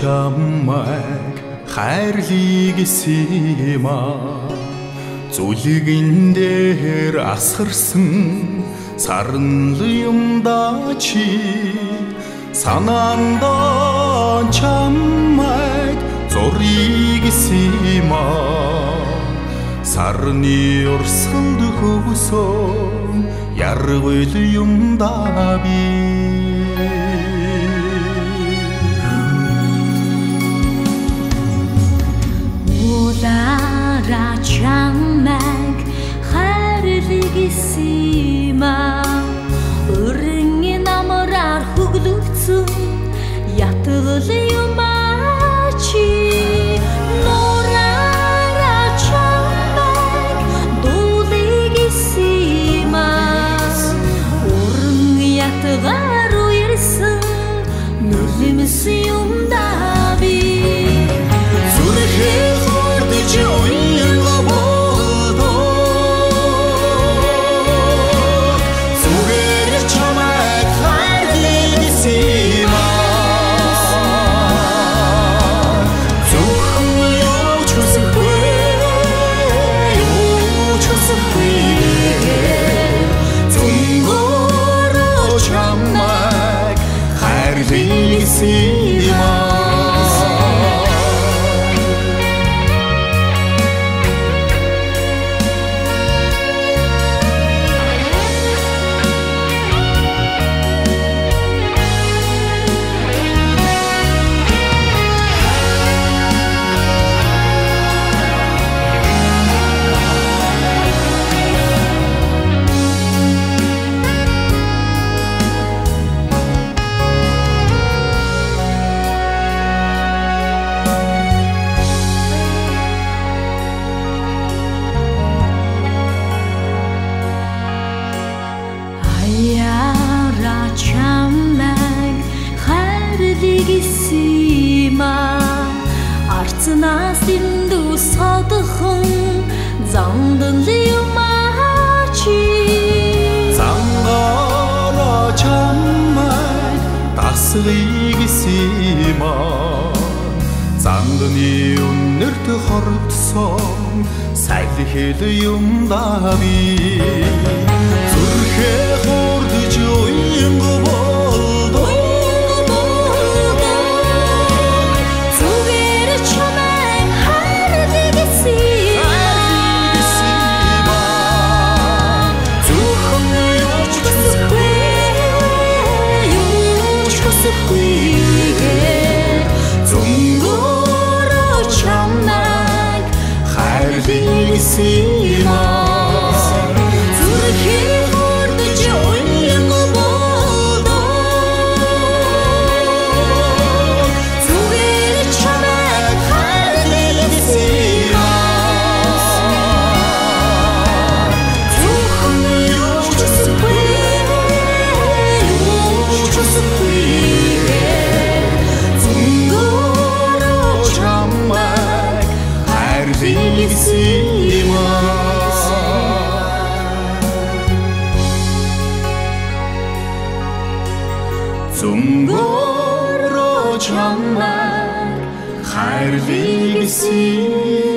чамайг хайрлыг эсэмаа зүлгэн дээр асгарсан сарнал юмдаа чи санаанда чамайг зургийг эсэмаа сарны урсгалд хөвсөн яргал юмдаа би Улаара чамайг хайрлыг эсэмаа өргөн намраар хөглөгцөн ятгал юмаа чи нураараа чамайг дуулыг эсэмаа өргөн ятгаар уярсан нүлэмс юмдаа би зүрхээ хордож уянга болдоо зүгээр чамайг хайрлыг эсэмаа зөвхөн юу ч хүсэхгүй зүнгөөрөө чамайг хайрлыг эсэмаа чамайг хайрлыг эсэмаа арцнаас эндүү содхон замдан юмаа чи замгаараа чамайг дасгыг эсэмаа замдны үнэрт хордсон салхил юмдаа би зүрхээ хордож уянга болдоо зүгээр чамайг хайрлыг эсэмаа зөвхөн юу ч хүсэхгүй зүнгөөрөө чамайг хайрлыг эсэмаа зүрхээ хордож уянга болдоо зүгээр чамайг хайрлыг эсэмаа зөвхөн юу ч хүсэхгүй зүнгөөрөө чамайг хайрлыг эсэмаа зүнгөөрөө чамайг хайрлыг эсэмаа